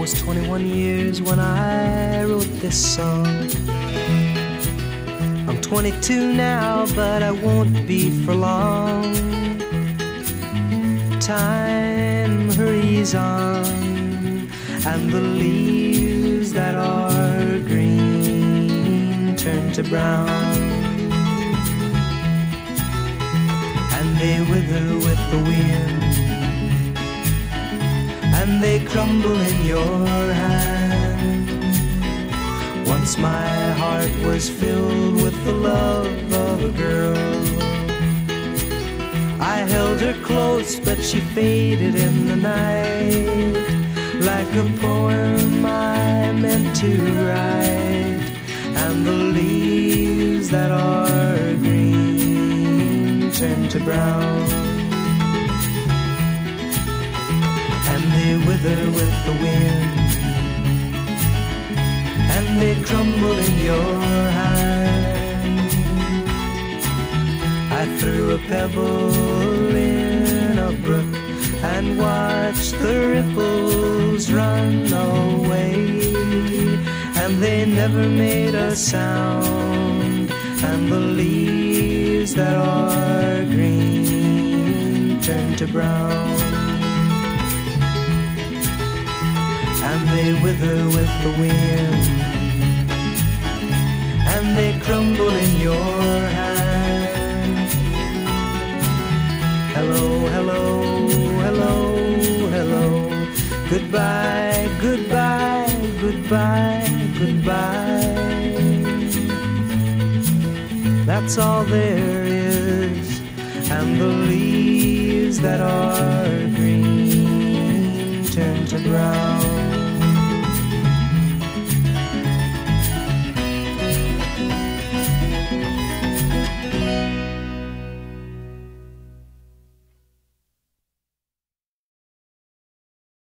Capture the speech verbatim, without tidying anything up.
was twenty-one years when I wrote this song. I'm twenty-two now, but I won't be for long. Time hurries on, and the leaves that are green turn to brown, and they wither with the wind, and they crumble in your hand. Once my heart was filled with the love of a girl. I held her close, but she faded in the night, like a poem I meant to write. And the leaves that are green turn to brown, and they wither with the wind, and they crumble in your hand. I threw a pebble in a brook and watched the ripples run away, and they never made a sound, and the leaves that are green turn to brown, and they wither with the wind, and they crumble in your hand. Hello, hello, hello, hello. Goodbye, goodbye, goodbye, goodbye. That's all there is, and the leaves that are green turn to brown.